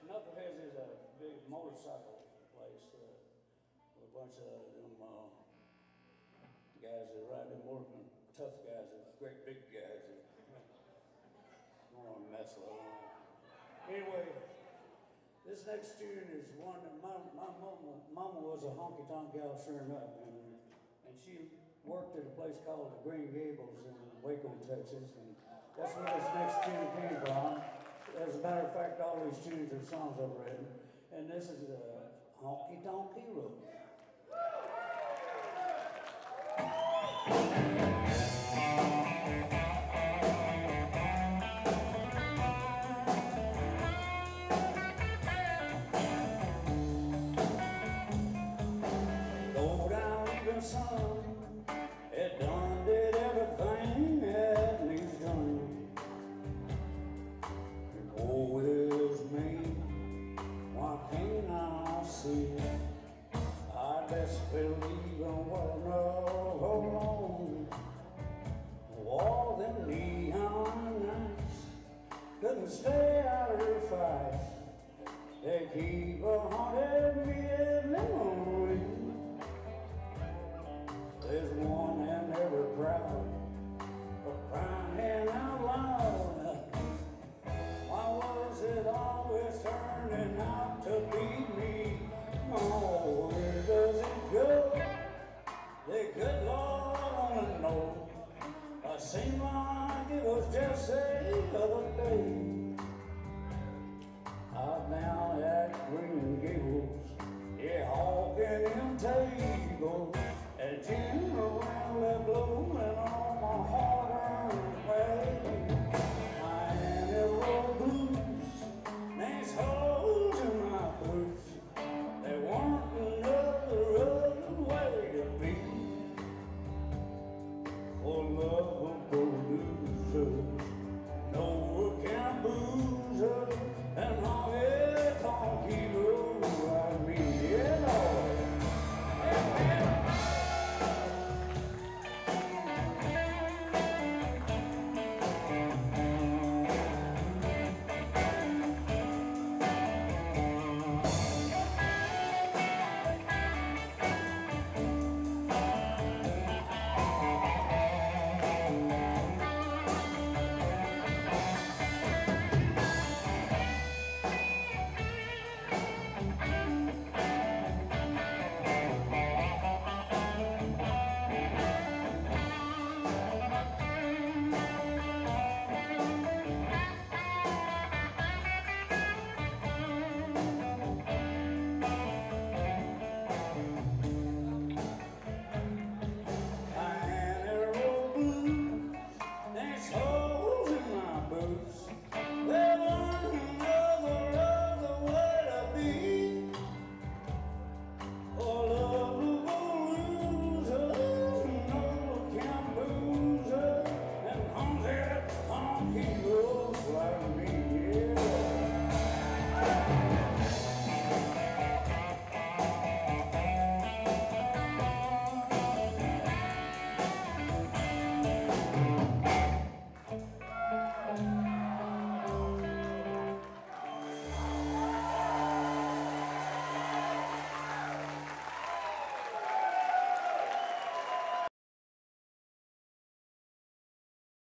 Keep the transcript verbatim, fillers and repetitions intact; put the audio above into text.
Knuckleheads is a big motorcycle place uh, with a bunch of them uh, guys that ride them more tough guys, great big guys. That don't want to mess with them. Anyway, this next tune is one that my, my mama, mama was a honky-tonk gal sure enough, and, and she worked at a place called the Green Gables in Waco, Texas, and that's where this next tune came from. As a matter of fact, all these tunes are songs I've written, and this is uh, Honky Tonky Road. Go down the sun, it done did everything that needs done. Oh, it's me, why can't I see? I best believe in what no hold on. All them neon nights couldn't stay out of her fight. They keep a haunted me every morning. There's one in every crowd